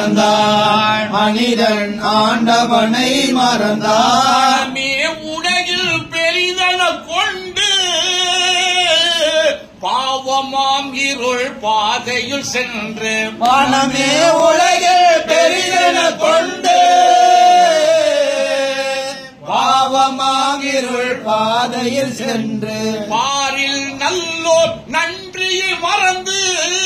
மறந்தான் மனிதன் ஆண்டவனை மறந்தான் உலகில் பெரிதன கொண்டு பாவமாம் இருள் பாதையில் சென்று மனமே உலகில் பெரிதன கொண்டு பாவமாம் இருள் பாதையில் சென்று பாரில் நல்லோர் நன்றியை மறந்து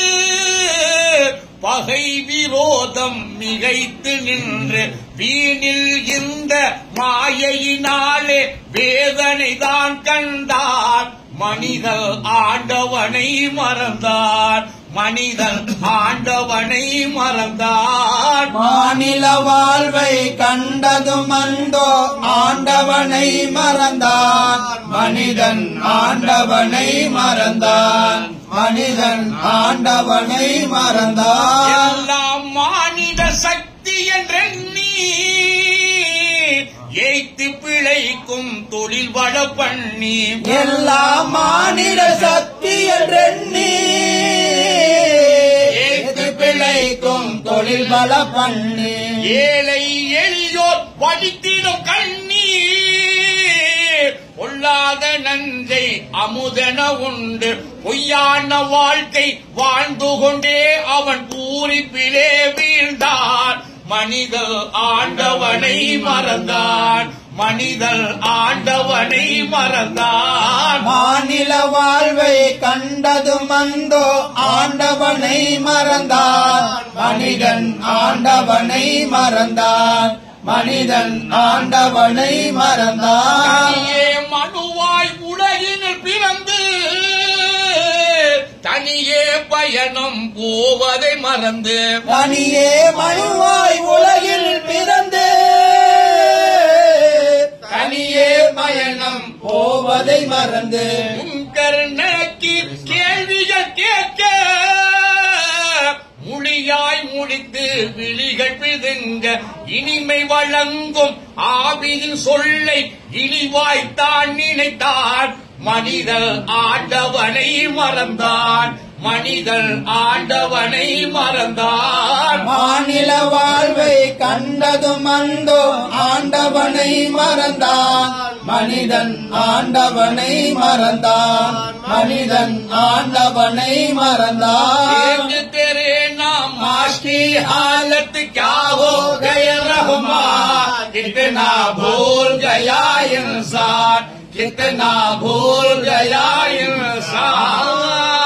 பகை விரோதம் மிகைத்து நின்று வீணில் இந்த மாயையினாலே வேதனை தான் கண்டார் மனிதன் ஆண்டவனை மறந்தார் மனிதன் ஆண்டவனை மறந்தார் மாநில வாழ்வை கண்டதும் அந்தோ ஆண்டவனை மறந்தான் மனிதன் ஆண்டவனை மறந்தான் மனிதன் ஆண்டவனை மறந்தான் எல்லாம் மானிட சக்தி என்றெண்ணி ஏய்த்து பிழைக்கும் தொழில் வள பண்ணி எல்லாம் மானிட சக்தி என்றெண்ணி ஏய்த்து பிழைக்கும் தொழில் பல பண்ணி ஏழை எளியோர் வலித்திடும் கண்ணீர் பொல்லாத நஞ்சை அமுதன உண்டு பொய்யான வாழ்க்கை வாழ்ந்து கொண்டே அவன் பூரிப்பிலே வீழ்ந்தான் மனிதன் ஆண்டவனை மறந்தான் மனிதன் ஆண்டவனை மறந்தான் மாநில வாழ்வை கண்டதும் அந்தோ ஆண்டவனை மறந்தான் மனிதன் ஆண்டவனை மறந்தான் மனிதன் ஆண்டவனை மறந்தான் மனுவாய் உலகினில் பிறந்து தனியே பயணம் போவதை மறந்து தனியே மனுவாய் உலகில் பிறந்து தனியே பயணம் போவதை மறந்து முன்கருணைக்கு கேள்விகள் கேட்க மொழியாய் முடித்து விழிகள் பிதுங்க இனிமை வழங்கும் ஆவியின் சொல்லை இழிவாய்த்தான் நினைத்தான் மனிதன் ஆண்டவனை மறந்தான் மனிதன் ஆண்டவனை மறந்தான் மாநில வாழ்வை கண்டதும் அந்தோ ஆண்டவனை மறந்தான் மனிதன் ஆண்டவனை மறந்தான் மனிதன் ஆண்டவனை மறந்தான் तेरे नाम की हालत क्या हो गया रहमान कितना भूल गया इंसान कितना भूल गया इंसान